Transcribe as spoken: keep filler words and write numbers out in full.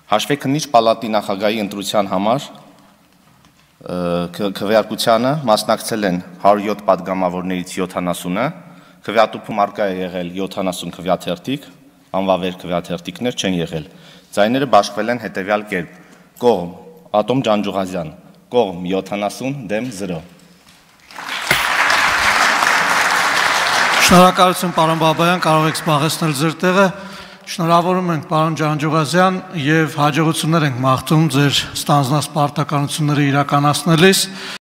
Հաշվեկնիչ պալատի նախագահի ընտրության համար քվեարկությանը մասնակցել են հարյուր յոթ պատգամավորներից յոթանասունը, քվեատուփում արկա է եղել յոթանասուն քվեաթերթիկ, անվավեր քվեաթերթիկներ չեն եղել։ Ձայները բաշխվել են հետևյալ կերպ. կողմ Ատոմ Ջանջուղազյան, կողմ յոթանասուն, դեմ զրո։ Շնորհակալություն, պարոն Բաբայան, կարող եք զբաղեցնել ձեր տեղը։ Շնորհավորում ենք պարոն Ջանջուղազյան եւ հաջողություններ ենք մաղթում ձեր ստանձնած պարտականությունները իրականացնելիս։